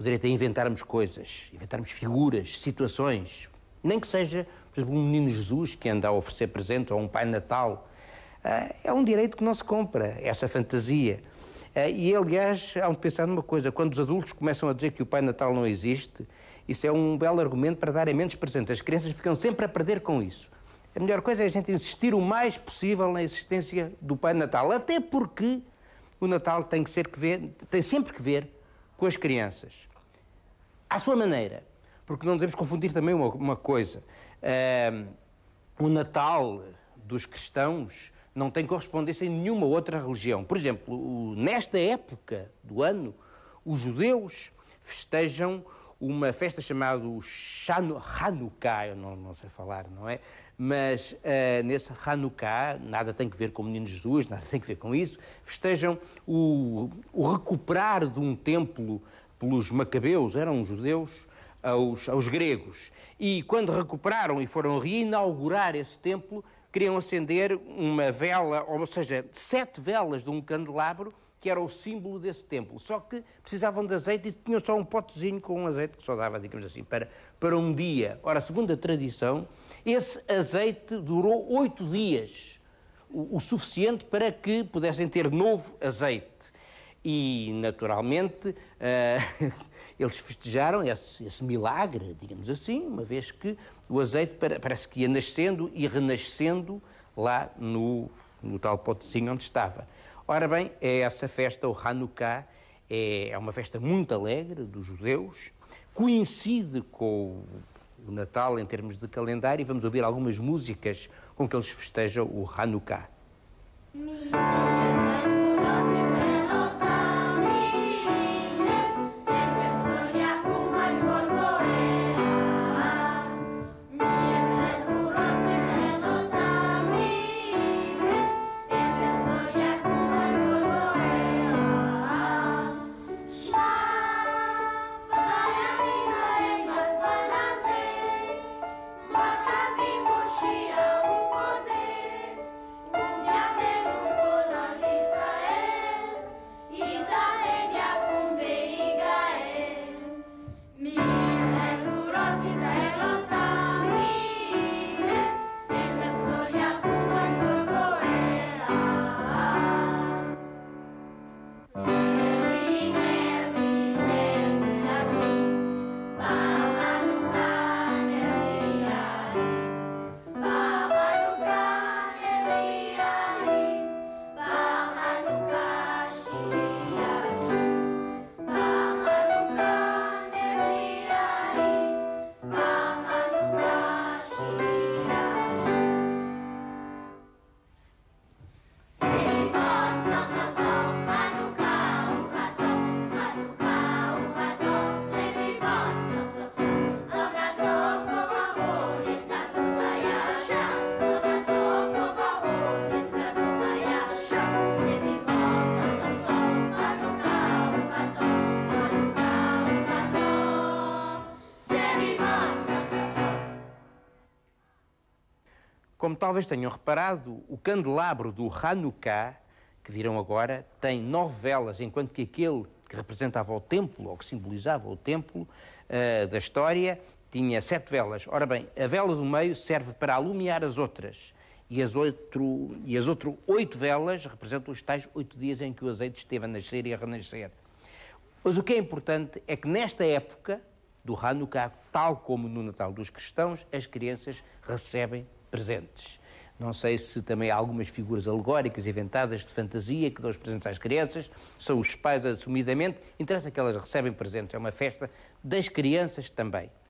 o direito a inventarmos coisas, inventarmos figuras, situações, nem que seja, por exemplo, um menino Jesus que anda a oferecer presentes ou um Pai Natal. É um direito que não se compra, essa fantasia. E, aliás, há de pensar numa coisa, quando os adultos começam a dizer que o Pai Natal não existe, isso é um belo argumento para darem menos presentes. As crianças ficam sempre a perder com isso. A melhor coisa é a gente insistir o mais possível na existência do Pai Natal, até porque o Natal tem sempre que ver com as crianças. À sua maneira, porque não devemos confundir também uma coisa. O Natal dos cristãos não tem correspondência em nenhuma outra religião. Por exemplo, nesta época do ano, os judeus festejam uma festa chamada Hanukkah, eu não sei falar, não é? Mas nesse Hanukkah, nada tem que ver com o Menino Jesus, nada tem que ver com isso, festejam o recuperar de um templo pelos macabeus, eram judeus, aos gregos. E quando recuperaram e foram reinaugurar esse templo, queriam acender uma vela, ou seja, 7 velas de um candelabro, que era o símbolo desse templo. Só que precisavam de azeite e tinham só um potezinho com um azeite que só dava, digamos assim, para um dia. Ora, segundo a tradição, esse azeite durou 8 dias, o suficiente para que pudessem ter novo azeite. E, naturalmente, eles festejaram esse milagre, digamos assim, uma vez que o azeite parece que ia nascendo e renascendo lá no tal potezinho onde estava. Ora bem, é essa festa, o Hanukkah, é uma festa muito alegre dos judeus, coincide com o Natal em termos de calendário e vamos ouvir algumas músicas com que eles festejam o Hanukkah. Como talvez tenham reparado, o candelabro do Hanukkah, que viram agora, tem 9 velas, enquanto que aquele que representava o templo, ou que simbolizava o templo da história, tinha 7 velas. Ora bem, a vela do meio serve para alumiar as outras. E as outras 8 velas representam os tais 8 dias em que o azeite esteve a nascer e a renascer. Mas o que é importante é que nesta época do Hanukkah, tal como no Natal dos cristãos, as crianças recebem presentes. Não sei se também há algumas figuras alegóricas inventadas de fantasia que dão os presentes às crianças, são os pais assumidamente, interessa que elas recebem presentes, é uma festa das crianças também.